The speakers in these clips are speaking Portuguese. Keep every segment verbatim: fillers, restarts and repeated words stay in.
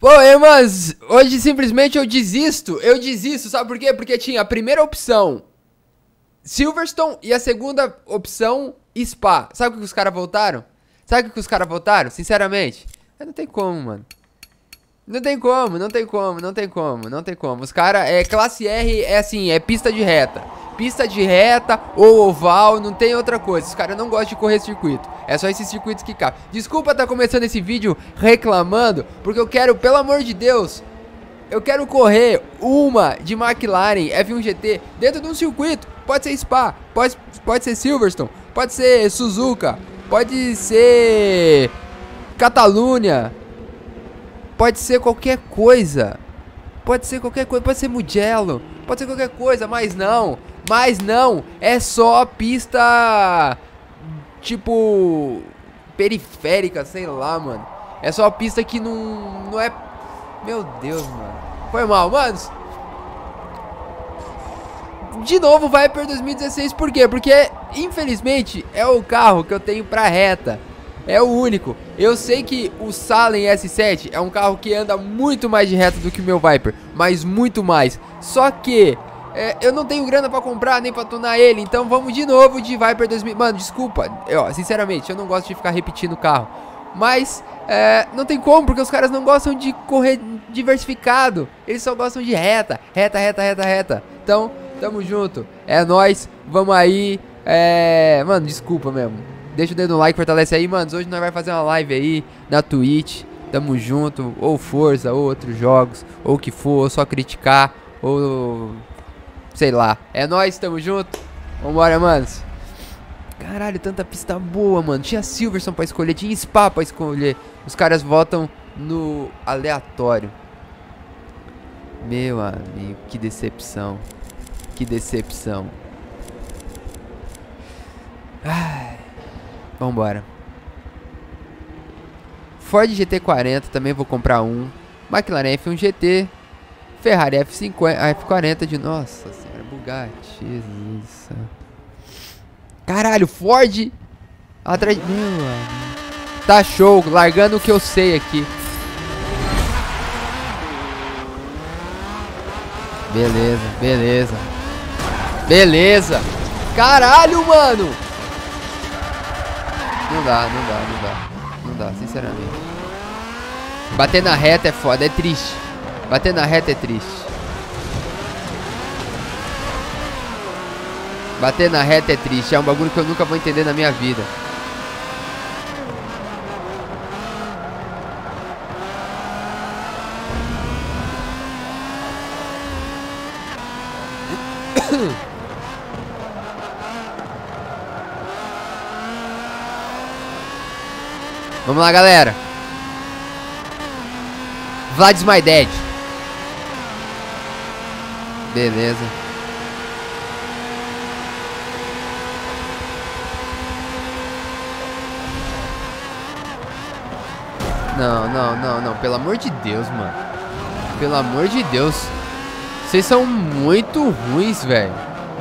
Pô, irmãs, hoje simplesmente eu desisto. Eu desisto, sabe por quê? Porque tinha a primeira opção Silverstone e a segunda opção Spa. Sabe o que os caras voltaram? Sabe o que os caras voltaram? Sinceramente, não tem como, mano. Não tem como, não tem como, não tem como, não tem como. Os caras, é classe R, é assim, é pista de reta. Pista de reta ou oval, não tem outra coisa. Os caras não gostam de correr circuito. É só esses circuitos que cabem. Desculpa tá começando esse vídeo reclamando, porque eu quero, pelo amor de Deus, eu quero correr uma de McLaren F um G T dentro de um circuito. Pode ser Spa, pode, pode ser Silverstone, pode ser Suzuka, pode ser Catalunha, pode ser qualquer coisa. Pode ser qualquer coisa, pode ser Mugello, pode ser qualquer coisa, mas não. Mas não, é só pista, tipo, periférica, sei lá, mano. É só pista que não, não é... Meu Deus, mano. Foi mal, manos. De novo, Viper dois mil e dezesseis, por quê? Porque, infelizmente, é o carro que eu tenho pra reta. É o único. Eu sei que o Salem S sete é um carro que anda muito mais de reta do que o meu Viper, mas muito mais. Só que... É, eu não tenho grana pra comprar, nem pra tunar ele. Então vamos de novo de Viper dois mil. Mano, desculpa, eu, sinceramente, eu não gosto de ficar repetindo o carro. Mas, é, não tem como, porque os caras não gostam de correr diversificado. Eles só gostam de reta, reta, reta, reta, reta. Então, tamo junto, é nóis, vamos aí. É, mano, desculpa mesmo. Deixa o dedo no like, fortalece aí, mano. Hoje nós vamos fazer uma live aí na Twitch. Tamo junto, ou Forza, ou outros jogos, ou o que for, ou só criticar, ou... sei lá, é nóis, tamo junto. Vambora, manos. Caralho, tanta pista boa, mano. Tinha Silverstone pra escolher, tinha Spa pra escolher. Os caras votam no aleatório. Meu amigo, que decepção. Que decepção. Ai. Vambora. Ford G T quarenta, também vou comprar um. McLaren F um G T. Ferrari F cinquenta, F quarenta de... Nossa senhora, Bugatti, Jesus. Caralho, Ford atrás... Meu amigo. Tá show, largando o que eu sei aqui. Beleza, beleza. Beleza. Caralho, mano. Não dá, não dá, não dá. Não dá, sinceramente. Bater na reta é foda, é triste. Bater na reta é triste. Bater na reta é triste. É um bagulho que eu nunca vou entender na minha vida. Vamos lá, galera. Vlad's my dad. Beleza. Não, não, não, não. Pelo amor de Deus, mano. Pelo amor de Deus. Vocês são muito ruins, velho.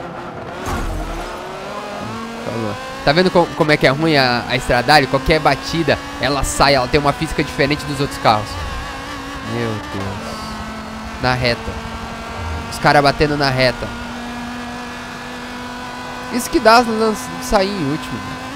Falou. Tá vendo como, como é que é ruim a, a Stradale? Qualquer batida, ela sai, ela tem uma física diferente dos outros carros. Meu Deus. Na reta. Os caras batendo na reta. Isso que dá sair em último.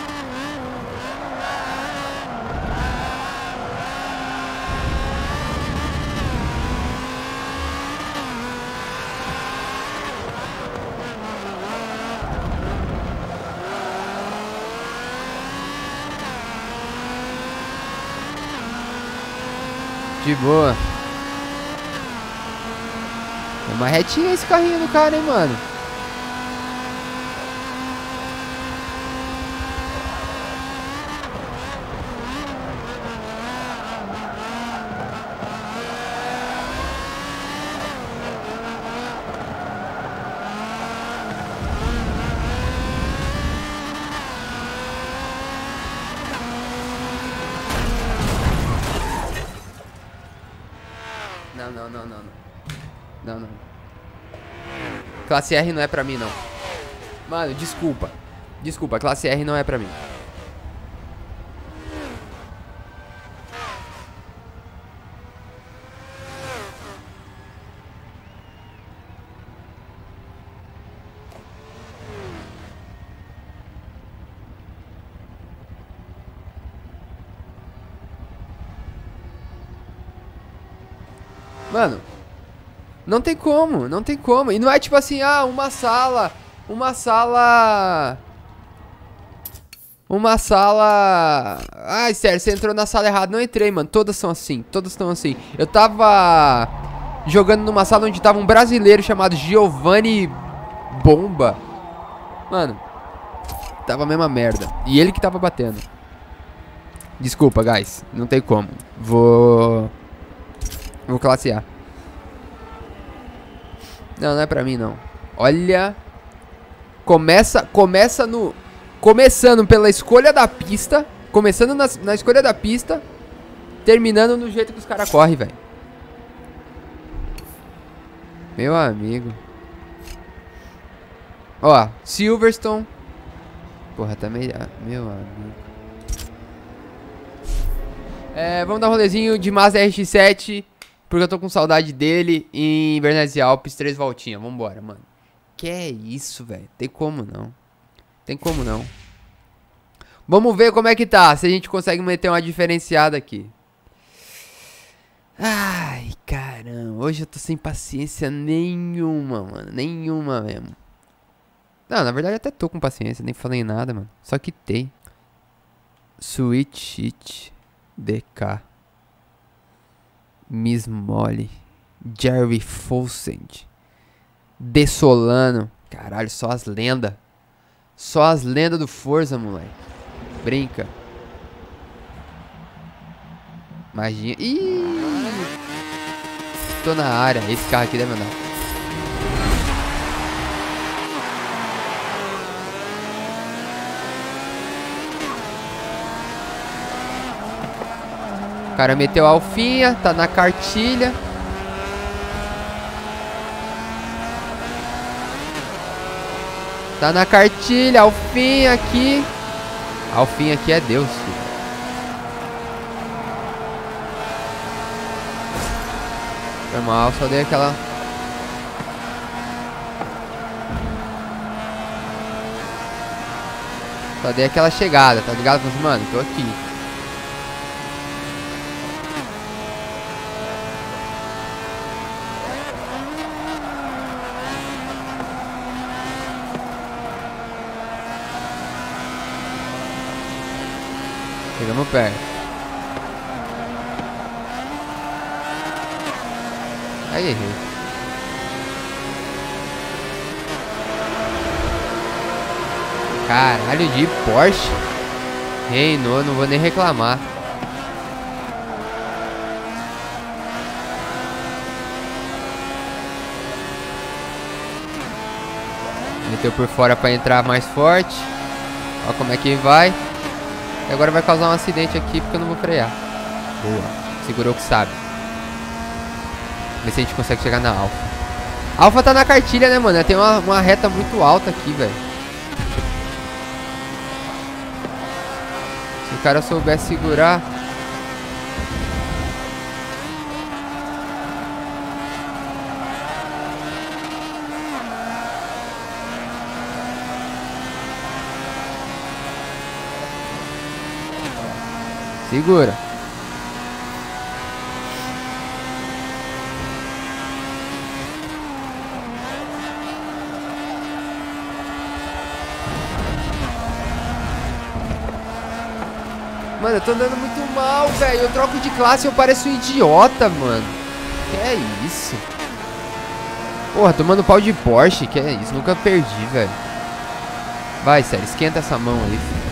De boa. É uma retinha esse carrinho do cara, hein, mano. Não, não, não, não, não. Não, não. Classe R não é pra mim, não. Mano, desculpa. Desculpa, classe R não é pra mim. Mano, não tem como, não tem como. E não é tipo assim, ah, uma sala, uma sala... Uma sala... Ai, sério, você entrou na sala errada. Não entrei, mano. Todas são assim, todas estão assim. Eu tava jogando numa sala onde tava um brasileiro chamado Giovanni Bomba. Mano, tava a mesma merda. E ele que tava batendo. Desculpa, guys. Não tem como. Vou... Vou classe A. Não, não é pra mim, não. Olha... Começa, começa no... Começando pela escolha da pista. Começando na, na escolha da pista. Terminando no jeito que os caras correm, velho. Meu amigo. Ó, Silverstone. Porra, tá meio... Meu amigo. É, vamos dar um rolezinho de Mazda R X sete. Porque eu tô com saudade dele. Em Bernardes e Alpes, três voltinhas. Vambora, mano. Que é isso, velho. Tem como não. Tem como não. Vamos ver como é que tá. Se a gente consegue meter uma diferenciada aqui. Ai, caramba. Hoje eu tô sem paciência nenhuma, mano. Nenhuma mesmo. Não, na verdade até tô com paciência. Nem falei nada, mano. Só que tem. Sweet Shit. D K. Miss Molly. Jerry Fawcett. Desolano. Caralho, só as lendas. Só as lendas do Forza, moleque. Brinca. Imagina. Ih! Tô na área. Esse carro aqui deve andar. O cara meteu a alfinha. Tá na cartilha. Tá na cartilha, Alfinha aqui. Alfinha aqui é Deus, filho. Foi mal, só dei aquela... Só dei aquela chegada, tá ligado? Falei assim, mano, tô aqui. Chegamos perto. Aí errei. Caralho de Porsche. Reinou, não vou nem reclamar. Meteu por fora pra entrar mais forte. Ó como é que vai. E agora vai causar um acidente aqui porque eu não vou frear. Boa. Segurou que sabe. Ver se a gente consegue chegar na Alfa. Alfa tá na cartilha, né, mano? Tem uma, uma reta muito alta aqui, velho. Se o cara souber segurar... Segura. Mano, eu tô andando muito mal, velho. Eu troco de classe e eu pareço um idiota, mano. Que é isso? Porra, tomando pau de Porsche. Que é isso? Nunca perdi, velho. Vai, sério. Esquenta essa mão aí, filho.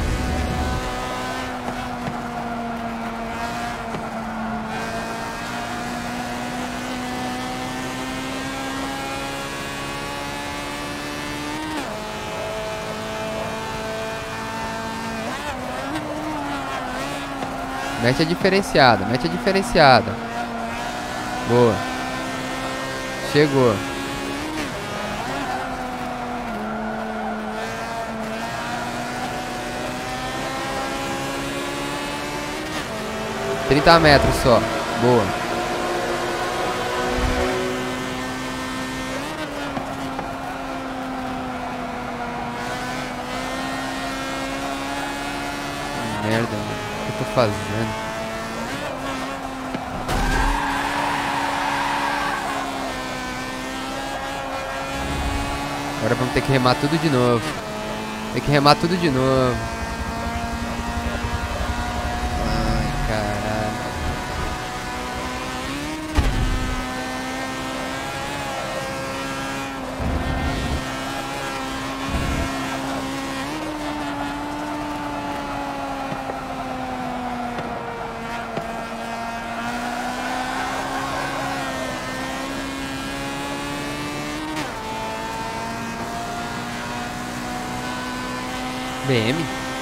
Mete a diferenciada, mete a diferenciada. Boa. Chegou. trinta metros só. Boa. Merda, mano. O que eu tô fazendo? Agora vamos ter que remar tudo de novo. Tem que remar tudo de novo. Ai, caralho. B M?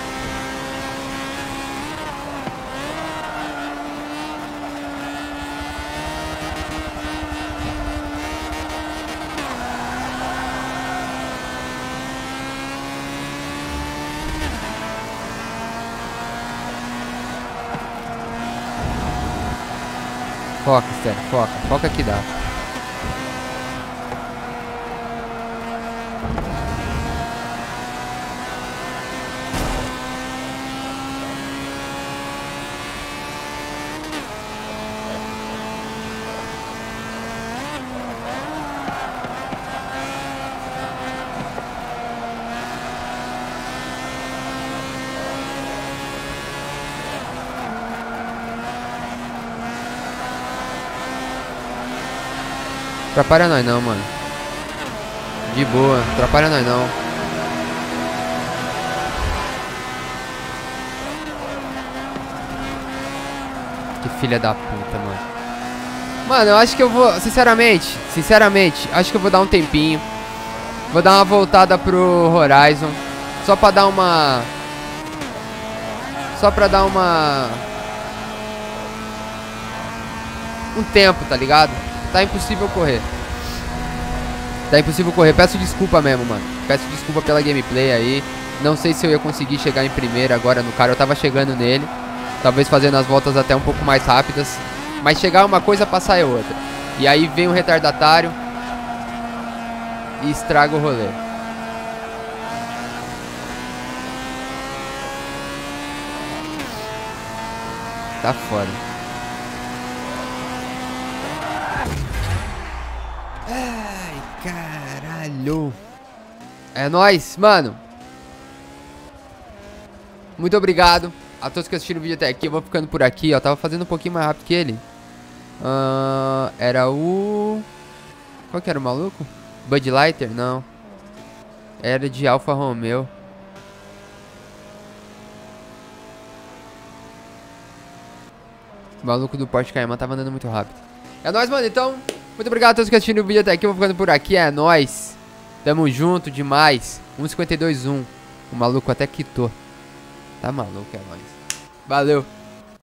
Foca, Esther, foca. Foca que dá. Atrapalha nós não, mano. De boa, atrapalha nós não. Que filha da puta, mano. Mano, eu acho que eu vou, sinceramente, sinceramente, acho que eu vou dar um tempinho. Vou dar uma voltada pro Horizon. Só pra dar uma... Só pra dar uma... Um tempo, tá ligado? Tá impossível correr. Tá impossível correr. Peço desculpa mesmo, mano. Peço desculpa pela gameplay aí. Não sei se eu ia conseguir chegar em primeiro agora no cara. Eu tava chegando nele. Talvez fazendo as voltas até um pouco mais rápidas. Mas chegar uma coisa, passar é outra. E aí vem um retardatário e estraga o rolê. Tá foda. Ai, caralho. É nóis, mano. Muito obrigado a todos que assistiram o vídeo até aqui. Eu vou ficando por aqui, ó. Tava fazendo um pouquinho mais rápido que ele. Uh, era o... Qual que era o maluco? Bud Lighter? Não. Era de Alfa Romeo. O maluco do Porsche Cayman tava andando muito rápido. É nóis, mano. Então, muito obrigado a todos que assistiram o vídeo até aqui. Eu vou ficando por aqui. É nóis. Tamo junto demais. um cinquenta e dois um. O maluco até quitou. Tá maluco, é nóis. Valeu.